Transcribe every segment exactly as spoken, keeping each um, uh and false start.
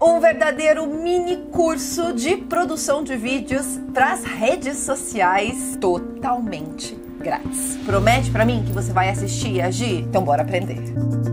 Um verdadeiro mini curso de produção de vídeos para as redes sociais totalmente grátis. Promete pra mim que você vai assistir e agir? Então bora aprender!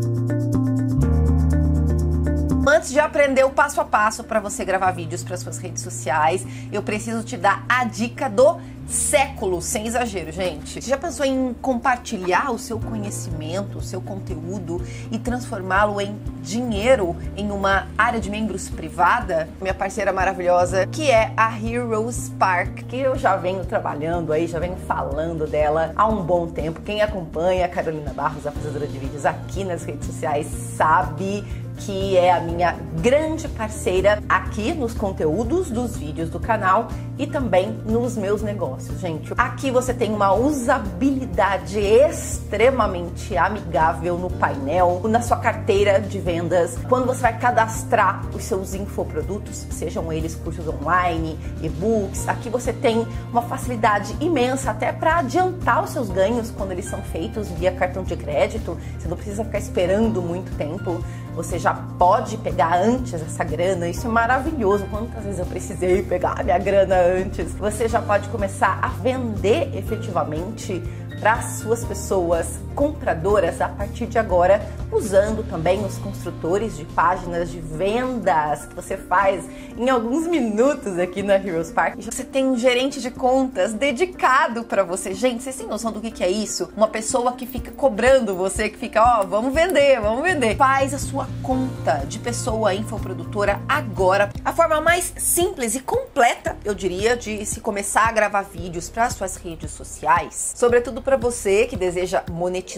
Antes de aprender o passo a passo para você gravar vídeos para suas redes sociais, eu preciso te dar a dica do século, sem exagero, gente. Você já pensou em compartilhar o seu conhecimento, o seu conteúdo e transformá-lo em dinheiro em uma área de membros privada? Minha parceira maravilhosa, que é a HeroSpark, que eu já venho trabalhando aí, já venho falando dela há um bom tempo. Quem acompanha a Carolina Barros, a fazedora de vídeos aqui nas redes sociais, sabe que é a minha grande parceira aqui nos conteúdos dos vídeos do canal e também nos meus negócios, gente. Aqui você tem uma usabilidade extremamente amigável no painel, na sua carteira de vendas, quando você vai cadastrar os seus infoprodutos, sejam eles cursos online, e-books. Aqui você tem uma facilidade imensa até para adiantar os seus ganhos quando eles são feitos via cartão de crédito. Você não precisa ficar esperando muito tempo. Você já pode pegar antes essa grana, isso é maravilhoso. Quantas vezes eu precisei pegar a minha grana antes? Você já pode começar a vender efetivamente para as suas pessoas compradoras a partir de agora, usando também os construtores de páginas de vendas que você faz em alguns minutos aqui na HeroSpark. Você tem um gerente de contas dedicado para você. Gente, vocês têm noção do que que é isso? Uma pessoa que fica cobrando você, que fica, ó, oh, vamos vender, vamos vender. Faz a sua conta de pessoa infoprodutora agora. A forma mais simples e completa, eu diria, de se começar a gravar vídeos para suas redes sociais, sobretudo para você que deseja monetizar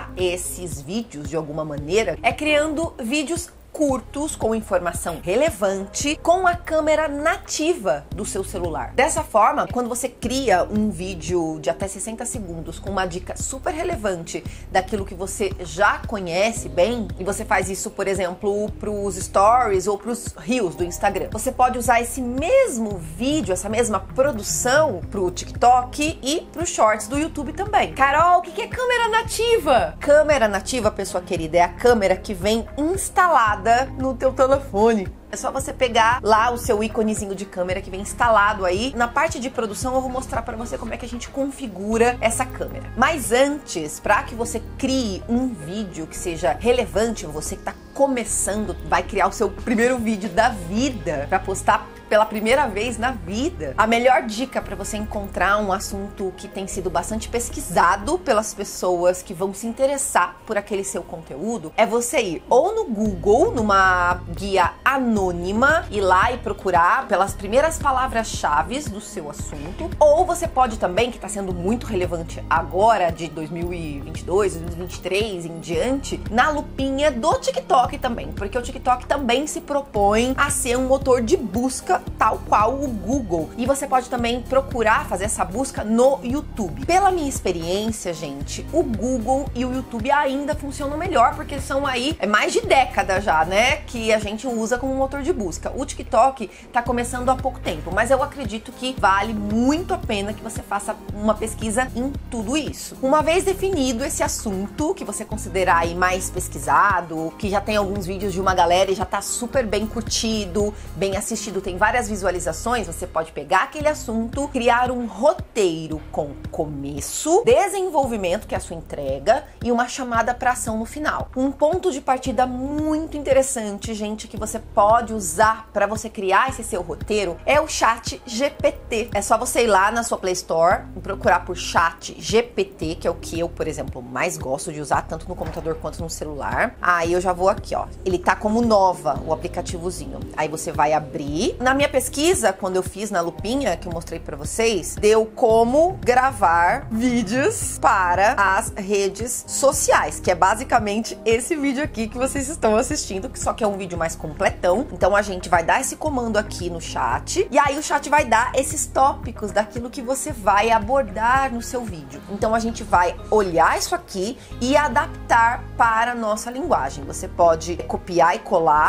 esses vídeos de alguma maneira, é criando vídeos curtos com informação relevante com a câmera nativa do seu celular. Dessa forma, quando você cria um vídeo de até sessenta segundos com uma dica super relevante daquilo que você já conhece bem, e você faz isso, por exemplo, para os stories ou para os reels do Instagram, você pode usar esse mesmo vídeo, essa mesma produção para o TikTok e para os shorts do YouTube também. Carol, o que é câmera nativa? Câmera nativa, pessoa querida, é a câmera que vem instalada no teu telefone. É só você pegar lá o seu íconezinho de câmera que vem instalado aí. Na parte de produção eu vou mostrar para você como é que a gente configura essa câmera. Mas antes, para que você crie um vídeo que seja relevante, você que está começando, vai criar o seu primeiro vídeo da vida para postar pela primeira vez na vida, a melhor dica para você encontrar um assunto que tem sido bastante pesquisado pelas pessoas que vão se interessar por aquele seu conteúdo é você ir ou no Google, numa guia anônima, ir lá e procurar pelas primeiras palavras-chave do seu assunto, ou você pode também, que está sendo muito relevante agora, de dois mil e vinte e dois, dois mil e vinte e três em diante, na lupinha do TikTok também, porque o TikTok também se propõe a ser um motor de busca tal qual o Google. E você pode também procurar fazer essa busca no YouTube. Pela minha experiência, gente, o Google e o YouTube ainda funcionam melhor, porque são aí é mais de década já, né, que a gente usa como motor de busca. O TikTok tá começando há pouco tempo, mas eu acredito que vale muito a pena que você faça uma pesquisa em tudo isso. Uma vez definido esse assunto que você considerar aí mais pesquisado, que já tem alguns vídeos de uma galera e já tá super bem curtido, bem assistido, tem várias visualizações, você pode pegar aquele assunto, criar um roteiro com começo, desenvolvimento, que é a sua entrega, e uma chamada para ação no final. Um ponto de partida muito interessante, gente, que você pode usar para você criar esse seu roteiro é o Chat G P T. É só você ir lá na sua Play Store e procurar por Chat G P T, que é o que eu, por exemplo, mais gosto de usar, tanto no computador quanto no celular. Aí eu já vou aqui, ó. Ele tá como Nova, o aplicativozinho. Aí você vai abrir. Na minha pesquisa, quando eu fiz na lupinha, que eu mostrei pra vocês, deu como gravar vídeos para as redes sociais, que é basicamente esse vídeo aqui que vocês estão assistindo, que só que é um vídeo mais completão. Então a gente vai dar esse comando aqui no chat, e aí o chat vai dar esses tópicos daquilo que você vai abordar no seu vídeo. Então a gente vai olhar isso aqui e adaptar para a nossa linguagem. Você pode copiar e colar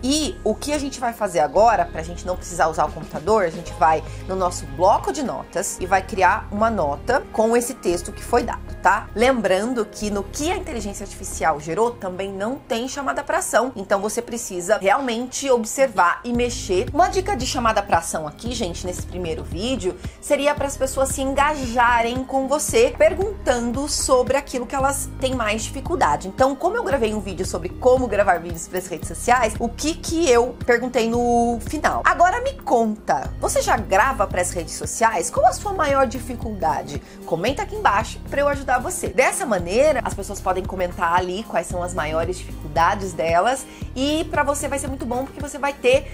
E o que a gente vai fazer agora, pra gente não precisar usar o computador, a gente vai no nosso bloco de notas e vai criar uma nota com esse texto que foi dado, tá? Lembrando que no que a inteligência artificial gerou, também não tem chamada para ação, então você precisa realmente observar e mexer. Uma dica de chamada para ação aqui, gente, nesse primeiro vídeo, seria para as pessoas se engajarem com você, perguntando sobre aquilo que elas têm mais dificuldade. Então, como eu gravei um vídeo sobre como gravar vídeos para as redes sociais, o que que eu perguntei no final? Agora me conta, você já grava para as redes sociais? Qual a sua maior dificuldade? Comenta aqui embaixo para eu ajudar você. Dessa maneira, as pessoas podem comentar ali quais são as maiores dificuldades delas e para você vai ser muito bom porque você vai ter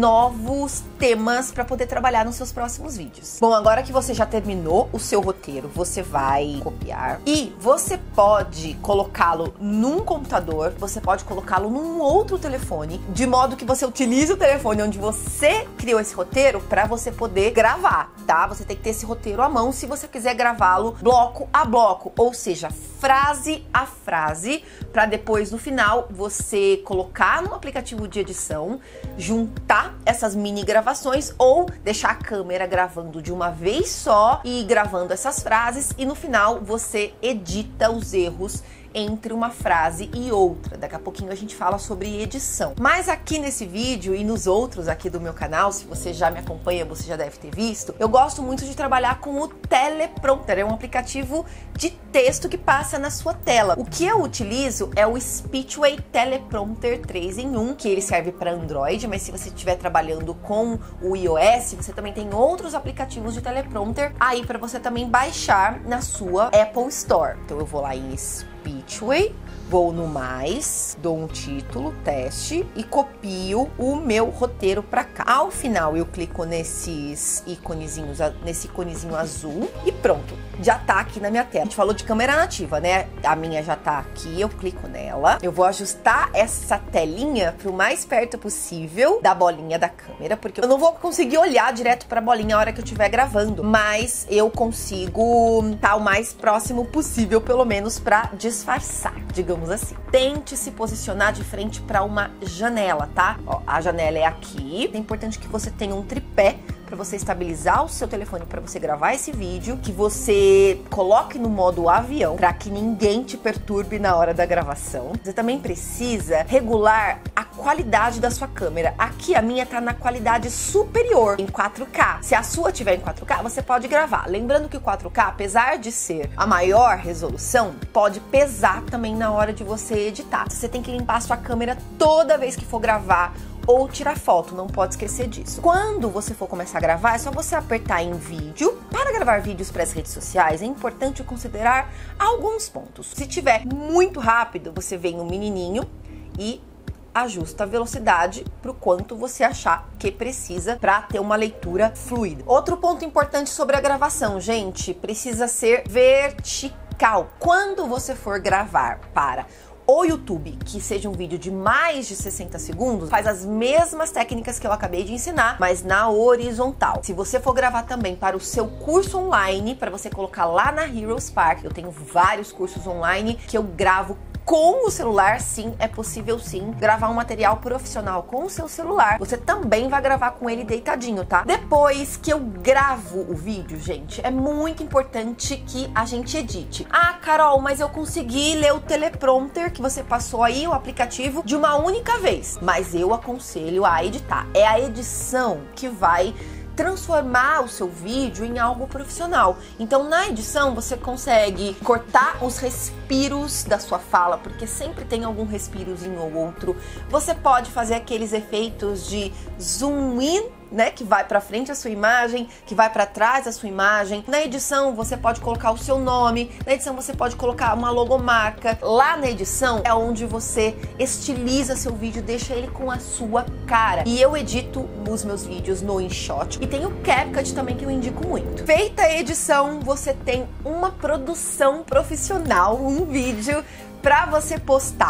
novos temas para poder trabalhar nos seus próximos vídeos. Bom, agora que você já terminou o seu roteiro, você vai copiar e você pode colocá-lo num computador, você pode colocá-lo num outro telefone, de modo que você utilize o telefone onde você criou esse roteiro para você poder gravar, tá? Você tem que ter esse roteiro à mão se você quiser gravá-lo bloco a bloco, ou seja, frase a frase, para depois no final você colocar no aplicativo de edição, juntar essas mini gravações ou deixar a câmera gravando de uma vez só e gravando essas frases e no final você edita os erros entre uma frase e outra. Daqui a pouquinho a gente fala sobre edição. Mas aqui nesse vídeo e nos outros aqui do meu canal, se você já me acompanha, você já deve ter visto, eu gosto muito de trabalhar com o teleprompter. É um aplicativo de texto que passa na sua tela. O que eu utilizo é o Speechway Teleprompter três em um, que ele serve para Android, mas se você estiver trabalhando com o iOS, você também tem outros aplicativos de teleprompter aí para você também baixar na sua Apple Store. Então eu vou lá em Speechway, vou no mais, dou um título, teste e copio o meu roteiro para cá. Ao final eu clico nesses iconezinhos, nesse iconezinho azul e pronto, já tá aqui na minha tela. A gente falou de câmera nativa, né? A minha já tá aqui, eu clico nela. Eu vou ajustar essa telinha pro mais perto possível da bolinha da câmera, porque eu não vou conseguir olhar direto pra bolinha a hora que eu estiver gravando, mas eu consigo estar o mais próximo possível, pelo menos pra disfarçar, digamos assim. Tente se posicionar de frente para uma janela, tá? Ó, a janela é aqui. É importante que você tenha um tripé para você estabilizar o seu telefone para você gravar esse vídeo, que você coloque no modo avião para que ninguém te perturbe na hora da gravação. Você também precisa regular a qualidade da sua câmera. Aqui a minha tá na qualidade superior, em quatro K. Se a sua tiver em quatro K, você pode gravar. Lembrando que o quatro K, apesar de ser a maior resolução, pode pesar também na hora de você editar. Você tem que limpar a sua câmera toda vez que for gravar ou tirar foto, não pode esquecer disso. Quando você for começar a gravar, é só você apertar em vídeo. Para gravar vídeos para as redes sociais, é importante considerar alguns pontos. Se tiver muito rápido, você vem no menininho e ajusta a velocidade para o quanto você achar que precisa para ter uma leitura fluida. Outro ponto importante sobre a gravação, gente, precisa ser vertical. Quando você for gravar para o YouTube, que seja um vídeo de mais de sessenta segundos, faz as mesmas técnicas que eu acabei de ensinar, mas na horizontal. Se você for gravar também para o seu curso online, para você colocar lá na Heroes Park, eu tenho vários cursos online que eu gravo com o celular, sim, é possível sim gravar um material profissional com o seu celular. Você também vai gravar com ele deitadinho, tá? Depois que eu gravo o vídeo, gente, é muito importante que a gente edite. Ah, Carol, mas eu consegui ler o teleprompter que você passou aí, o aplicativo, de uma única vez. Mas eu aconselho a editar. É a edição que vai transformar o seu vídeo em algo profissional. Então, na edição, você consegue cortar os respiros da sua fala, porque sempre tem algum respirozinho ou outro. Você pode fazer aqueles efeitos de zoom in, né, que vai para frente a sua imagem, que vai para trás a sua imagem. Na edição você pode colocar o seu nome, na edição você pode colocar uma logomarca. Lá na edição é onde você estiliza seu vídeo, deixa ele com a sua cara. E eu edito os meus vídeos no InShot e tem o CapCut também que eu indico muito. Feita a edição, você tem uma produção profissional, um vídeo para você postar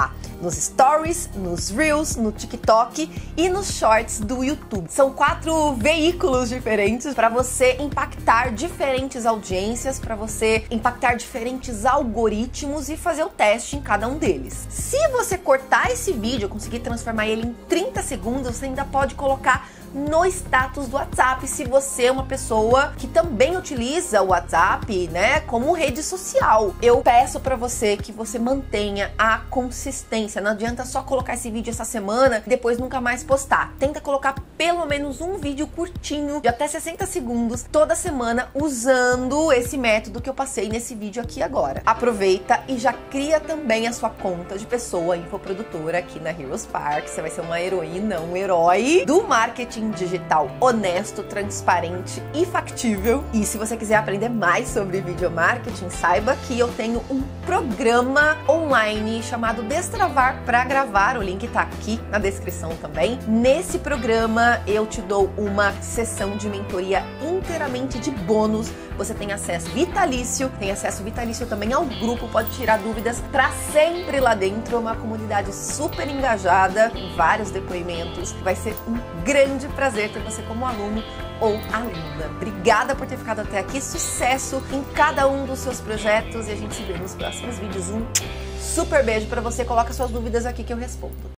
nos Stories, nos Reels, no TikTok e nos Shorts do YouTube. São quatro veículos diferentes para você impactar diferentes audiências, para você impactar diferentes algoritmos e fazer o teste em cada um deles. Se você cortar esse vídeo, conseguir transformar ele em trinta segundos, você ainda pode colocar no status do WhatsApp, se você é uma pessoa que também utiliza o WhatsApp, né, como rede social. Eu peço para você que você mantenha a consistência. Não adianta só colocar esse vídeo essa semana e depois nunca mais postar. Tenta colocar pelo menos um vídeo curtinho de até sessenta segundos toda semana usando esse método que eu passei nesse vídeo aqui agora. Aproveita e já cria também a sua conta de pessoa infoprodutora aqui na Heroes Park. Você vai ser uma heroína, um herói do marketing digital honesto, transparente e factível. E se você quiser aprender mais sobre video marketing, saiba que eu tenho um programa online chamado Destravar para Gravar. O link tá aqui na descrição também. Nesse programa eu te dou uma sessão de mentoria inteiramente de bônus. Você tem acesso vitalício, tem acesso vitalício também ao grupo, pode tirar dúvidas para sempre lá dentro. É uma comunidade super engajada, vários depoimentos. Vai ser um grande prazer ter você como aluno ou aluna. Obrigada por ter ficado até aqui. Sucesso em cada um dos seus projetos e a gente se vê nos próximos vídeos. Um super beijo para você. Coloca suas dúvidas aqui que eu respondo.